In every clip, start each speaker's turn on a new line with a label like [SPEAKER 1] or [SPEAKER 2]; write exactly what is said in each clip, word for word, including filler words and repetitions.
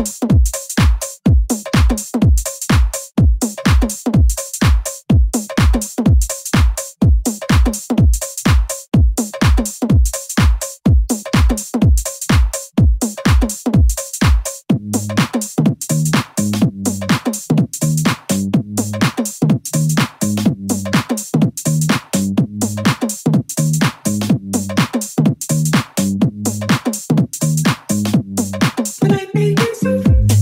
[SPEAKER 1] Can I make you so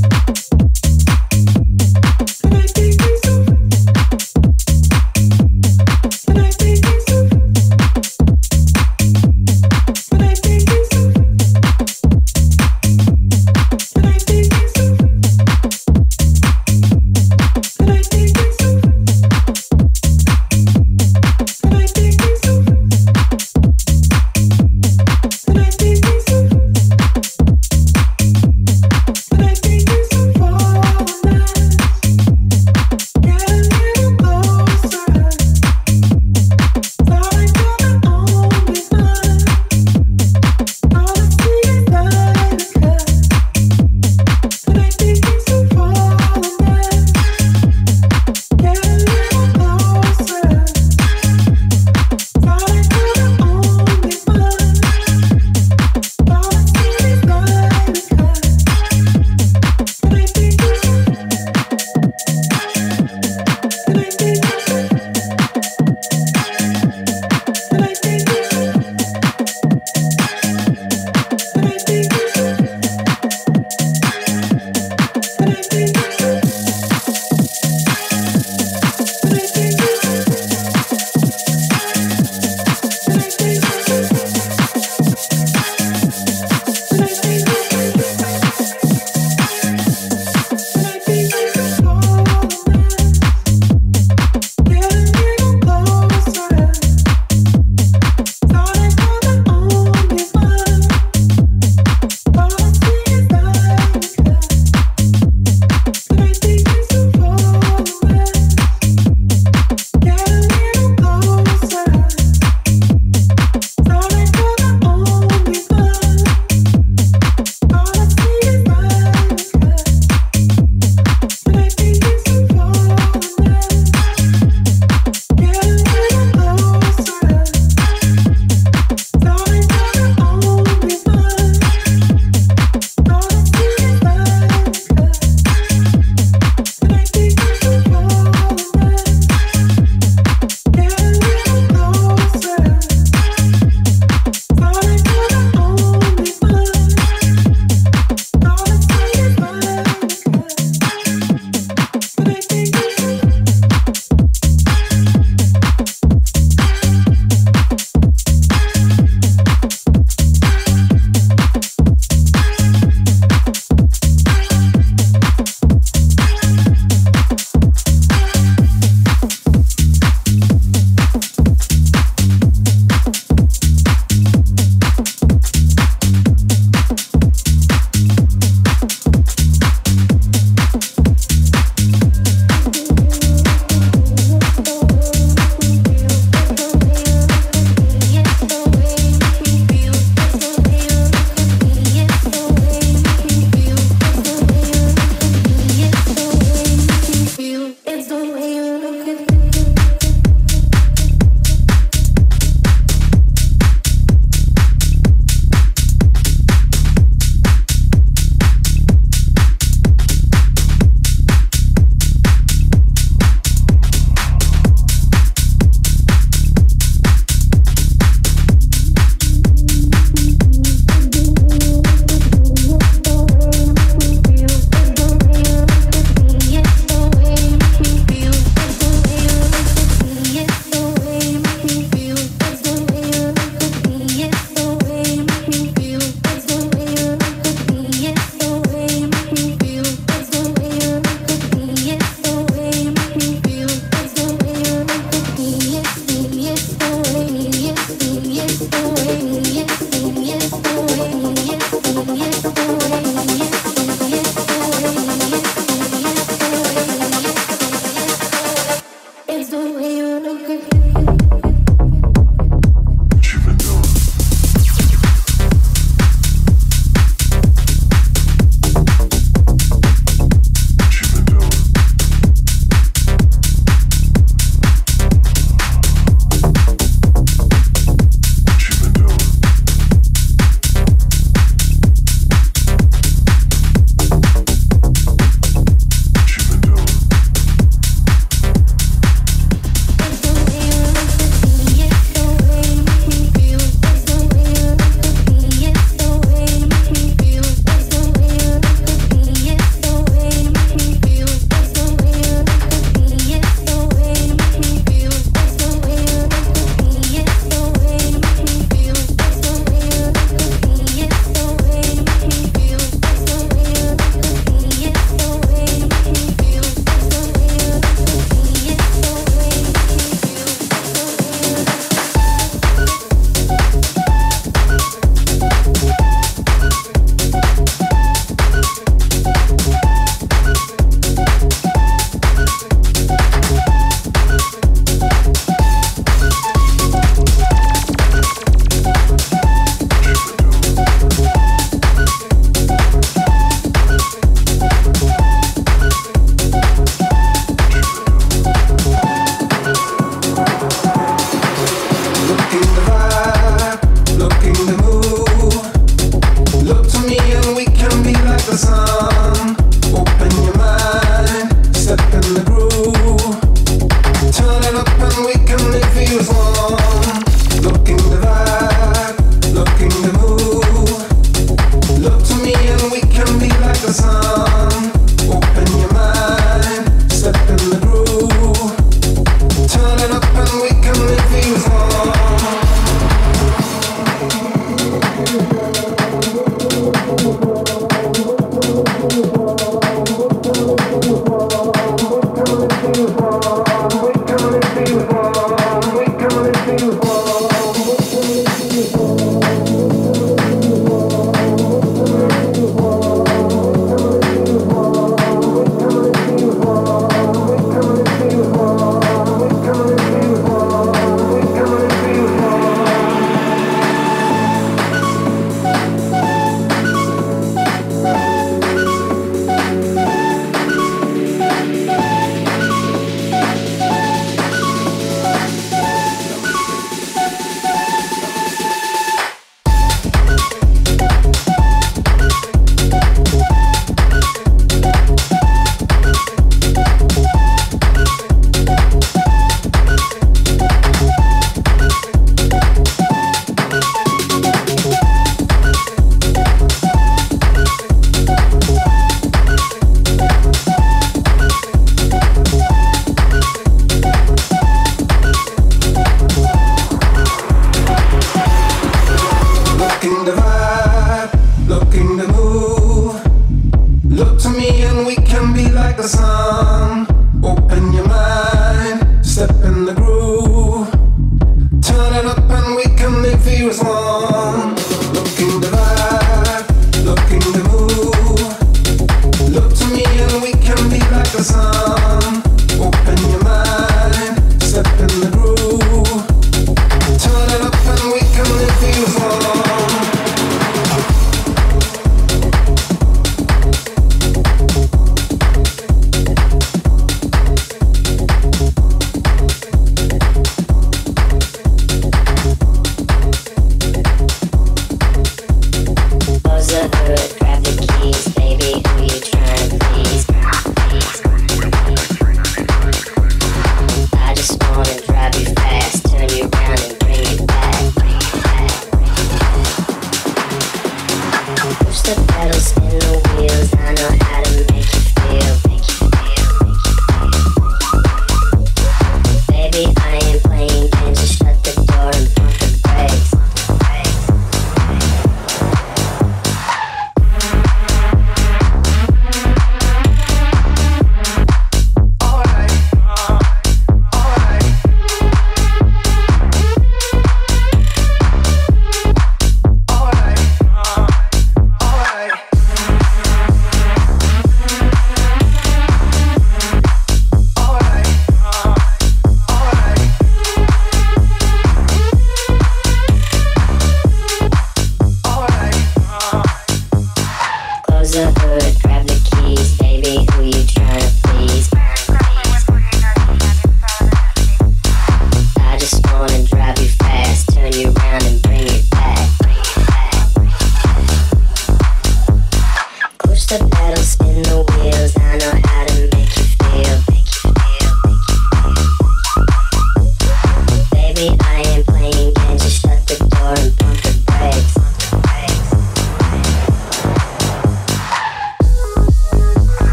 [SPEAKER 1] the sun. Open your mind, step in the groove. Turn it up and we can make feel as one. Looking to vibe, looking to move. Look to me and we can be like the sun. Open your mind, step in the groove. Turn it up and we can make feel as one.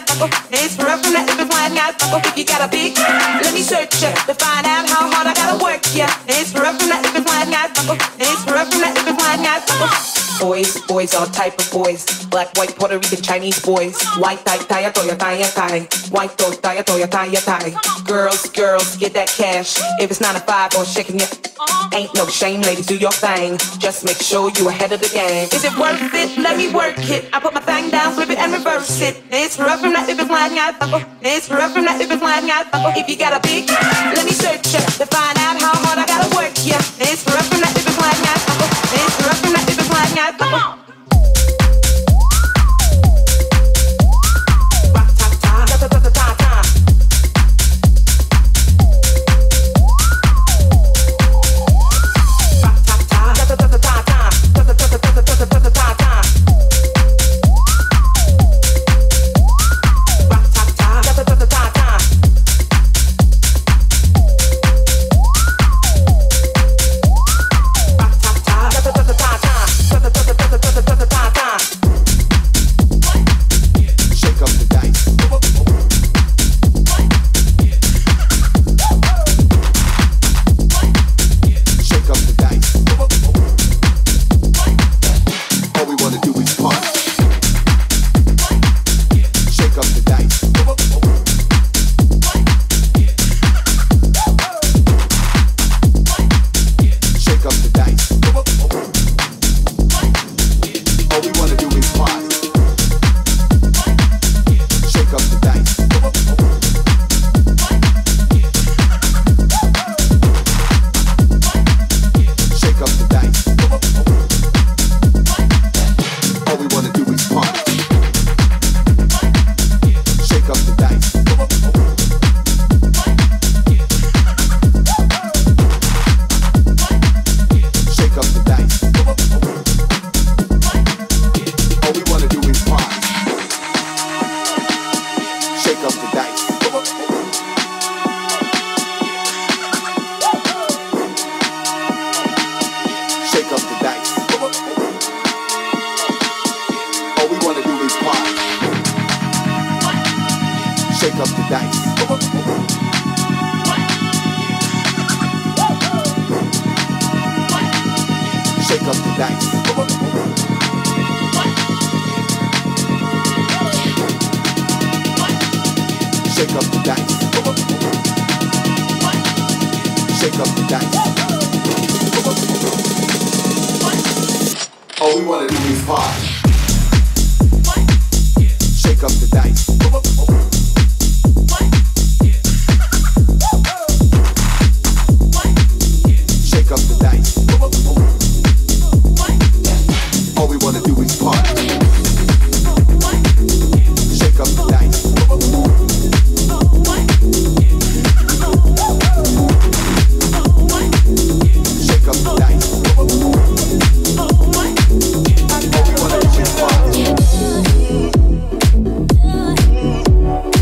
[SPEAKER 2] fucker. It's rough from that if it's wine, got fucker. If you got a big, let me search ya to find out how hard I gotta work ya. It's rough from that if it's wine, got fucker. It's rough from that if it's wine, got fucker. Boys, boys, all type of boys. Black, white, Puerto Rican, Chinese boys. White, tie, tie, toya, tie, tie. White, toe, tie, toya, tie, tie. Girls, girls, get that cash. If it's nine to five or shaking it, ain't no shame, ladies, do your thing. Just make sure you ahead of the game. Is it worth it? Let me work it. I put my thing down, flip it and reverse it. It's rough from that if it's wine, got fucker. It's rough from that if it's wine, got fucker. If you got a big, let me search ya to find out how hard I gotta work ya. It's rough from that if it's wine, got fucker. It's rough from that if it's wine, got fucker. Come on.
[SPEAKER 3] Yeah.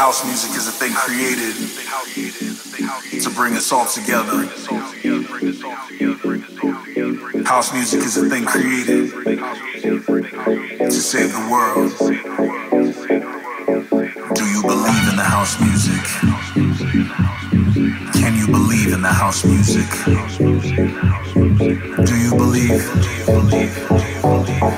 [SPEAKER 3] house music is a thing created to bring us all together. House music is a thing created to save the world. Do you believe in the house music? Can you believe in the house music? Do you believe? Do you believe? Do you believe?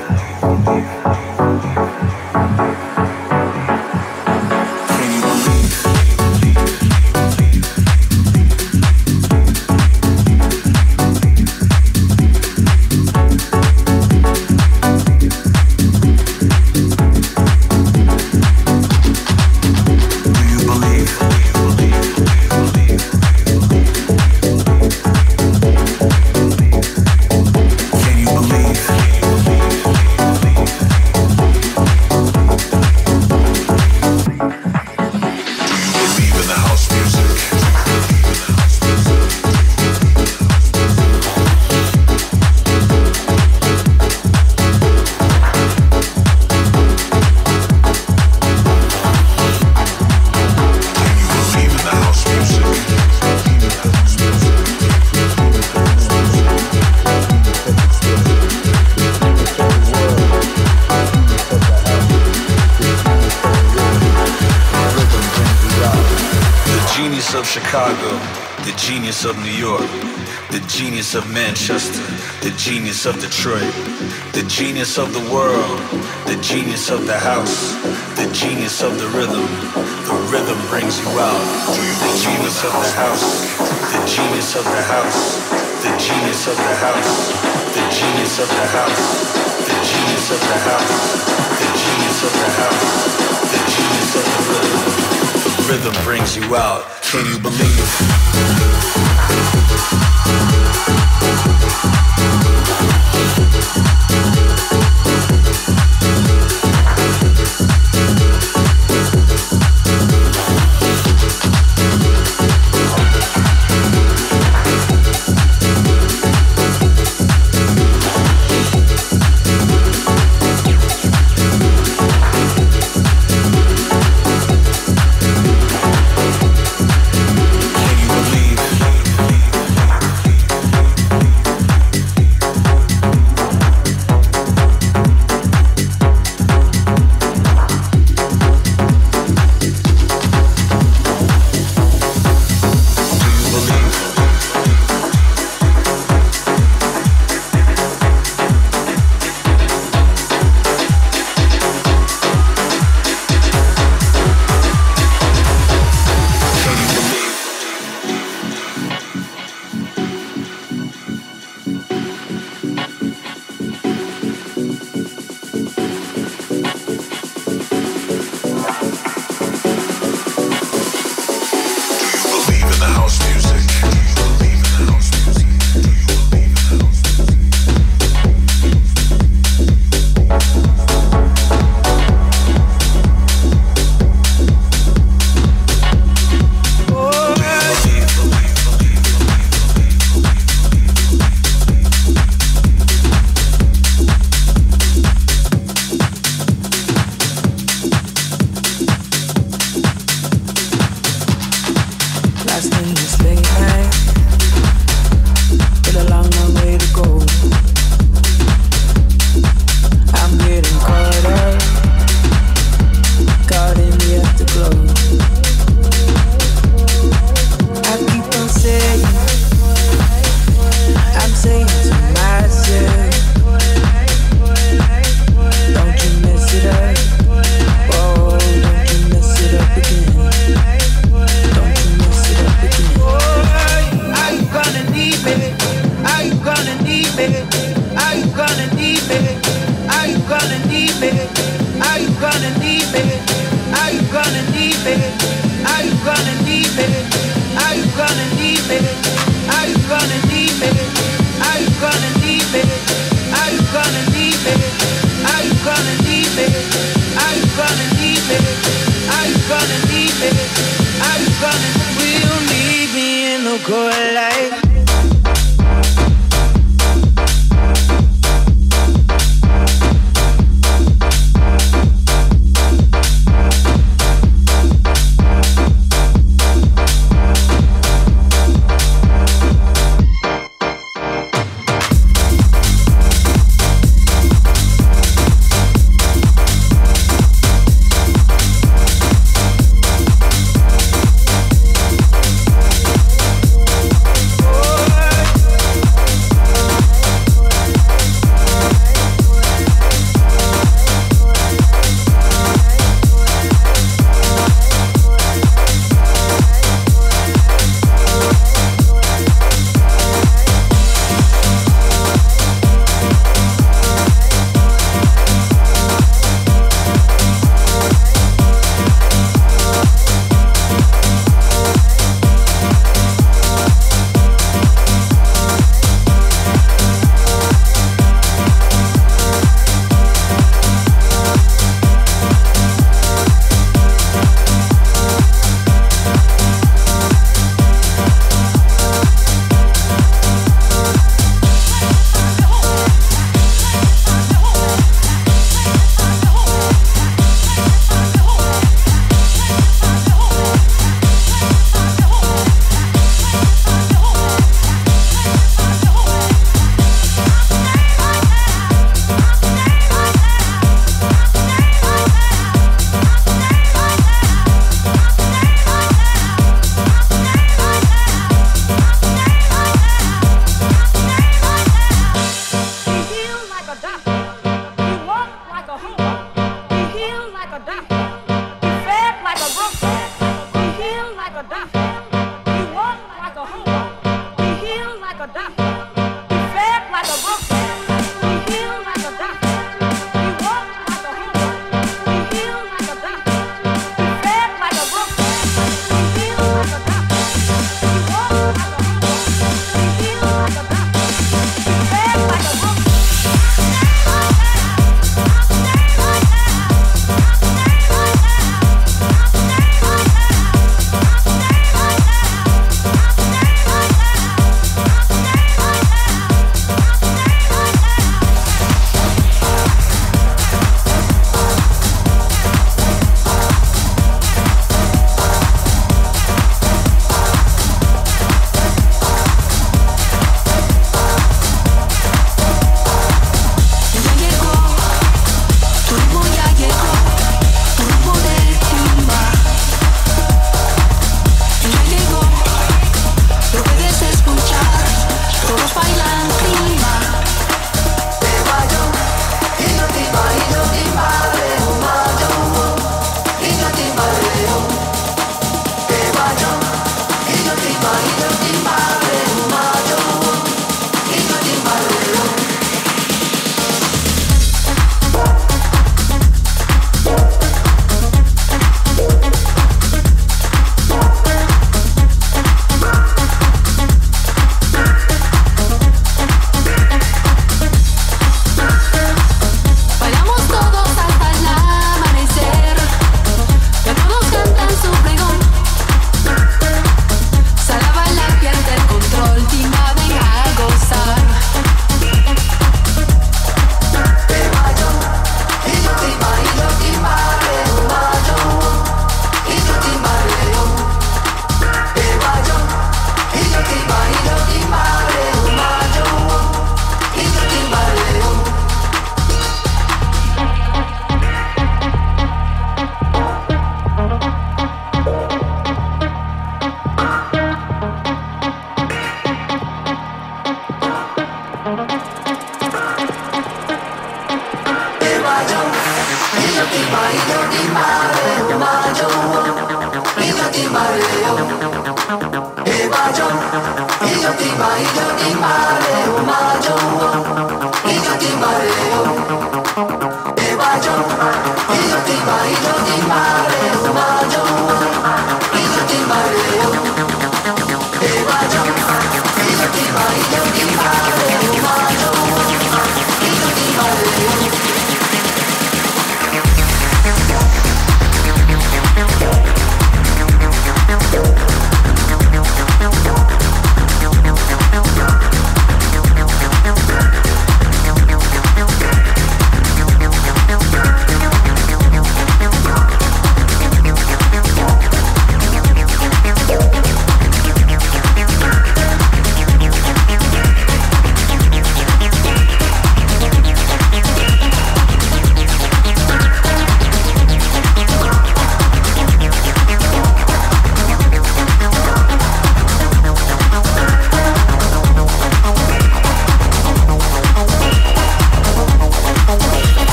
[SPEAKER 4] Of New York, the genius of Manchester, the genius of Detroit, the genius of the world, the genius of the house, the genius of the rhythm. The rhythm brings you out. The genius of the house, the genius of the house, the genius of the house, the genius of the house, the genius of the house, the genius of the house, the genius of the rhythm. The rhythm brings you out. Can you believe?
[SPEAKER 2] a doctor. He walked like a hero. He healed like a doctor. He fed like a broker. He healed like a doctor. He walked like a hero. He healed like a doctor. He fed like a broker. He healed like a doctor. He walked like a hero. He healed like a doctor. He fed like a broker. Stay like that.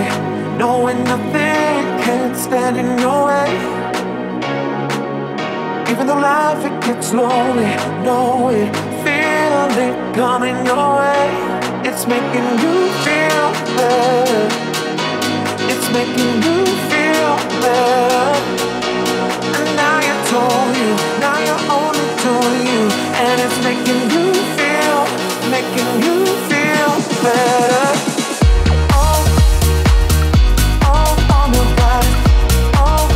[SPEAKER 1] slowly, knowing nothing can stand in your way. Even though life it gets lonely, know it, feel it coming your way. It's making you feel better. It's making you feel better. And now you told you, now you're only doing you, and it's making you feel, making you feel better. Oh, oh, on the body, oh,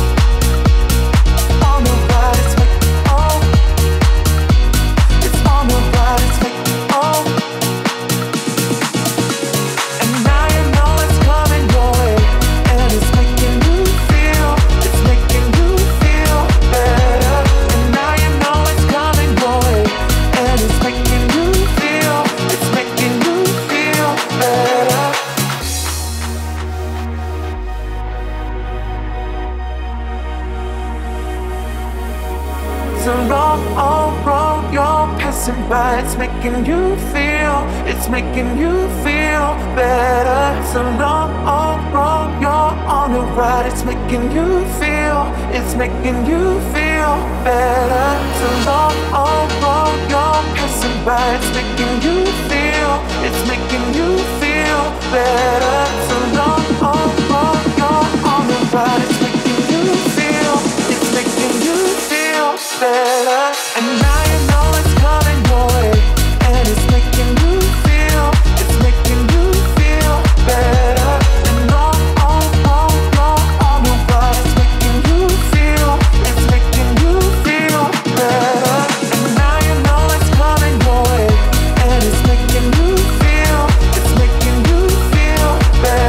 [SPEAKER 1] on the body, it's making, oh, it's on the body, it's making, oh. And now you know it's coming your way, and it's making you feel, it's making you feel better. And now you know it's coming your way, and it's making you feel, it's making you feel better. It's a long old road you're passing by. It's making you feel, it's making you feel better. It's a long old road you're on the ride. It's making you feel, it's making you feel better. It's a long old road you're passing by. It's making you feel, it's making you feel better. It's a long old road you're on the ride. It's making you feel, it's making you feel better. And now you know it's coming your way, and it's making you feel, it's making you feel better. And long, long, long, long on the ride. It's making you feel, it's making you feel better. And now you know it's coming your way, and it's making you feel, it's making you feel better.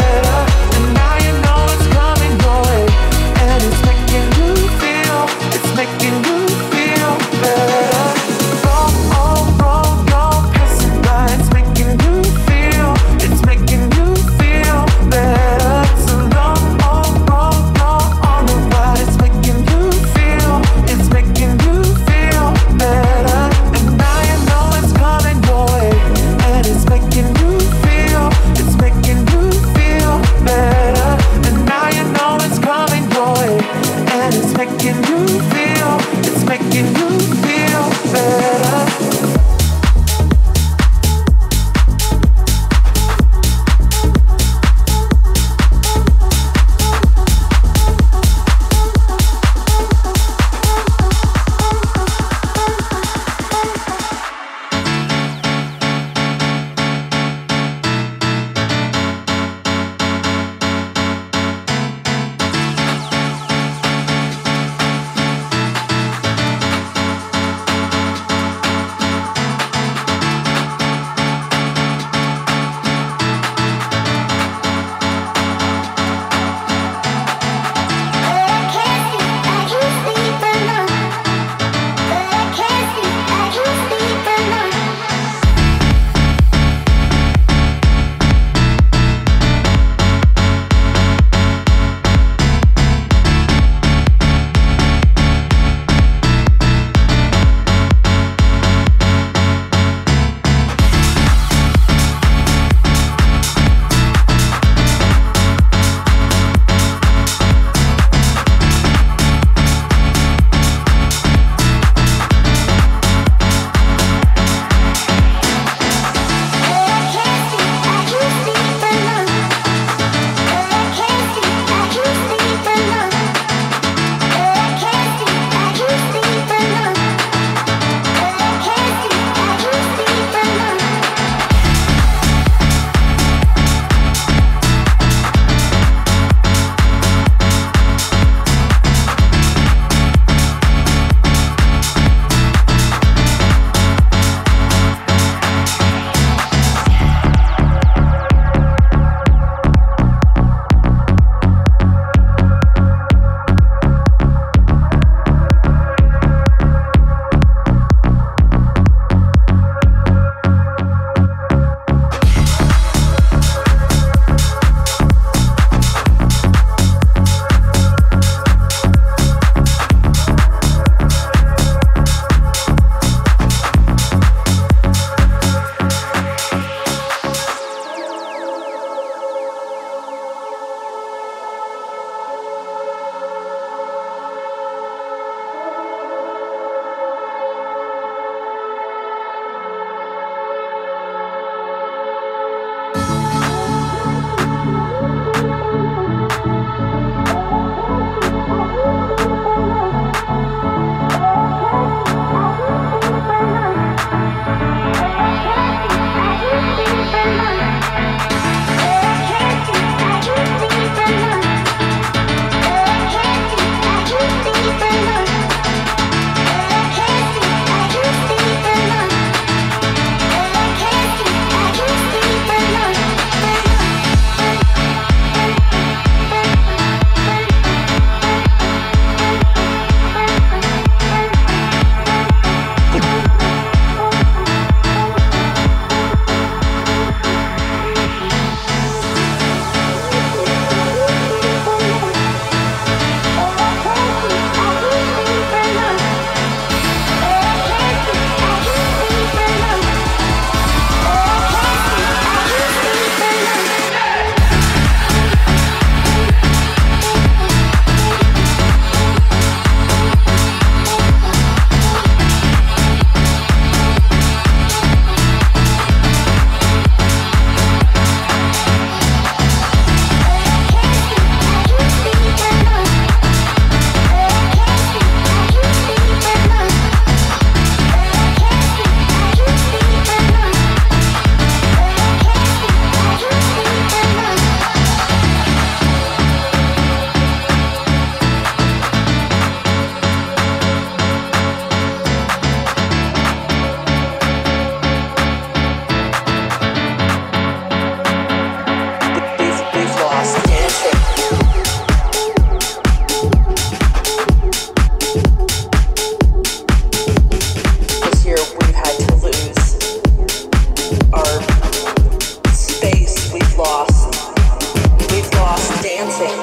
[SPEAKER 2] dancing.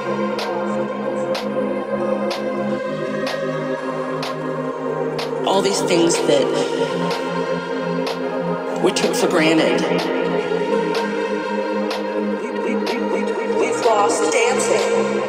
[SPEAKER 2] All these things that we took for granted. We've lost dancing.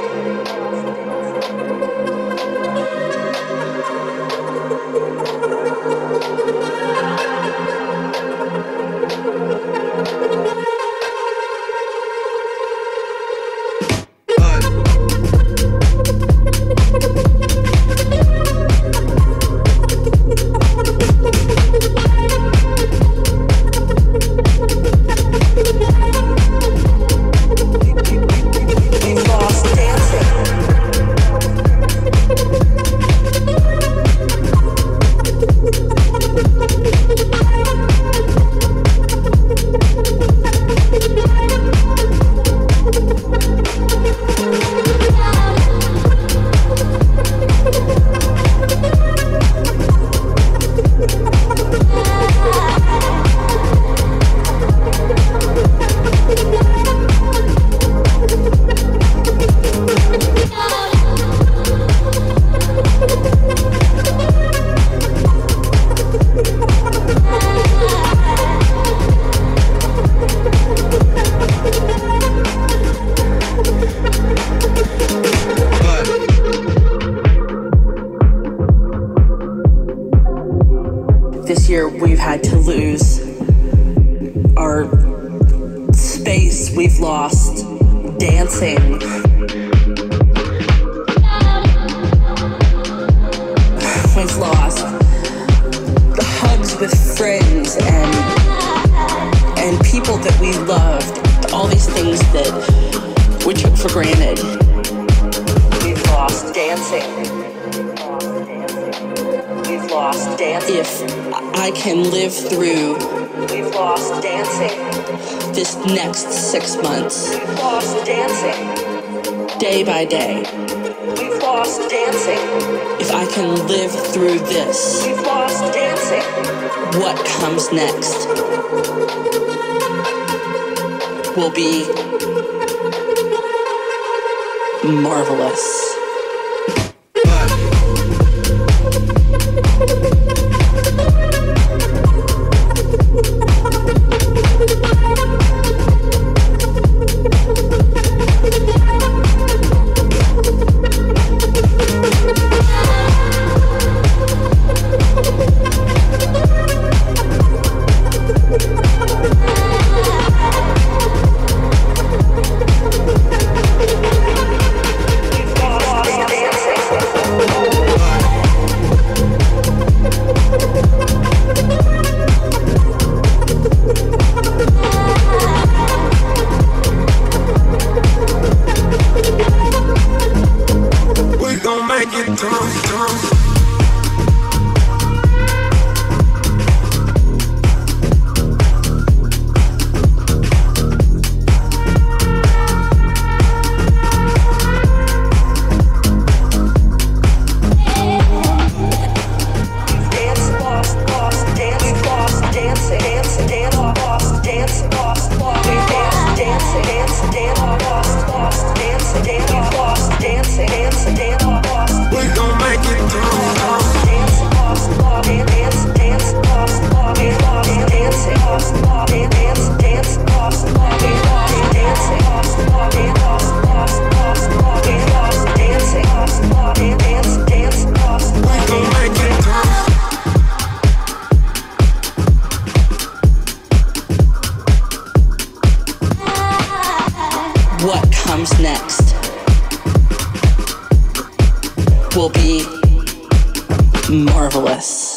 [SPEAKER 2] Next will be marvelous. Next will be marvelous.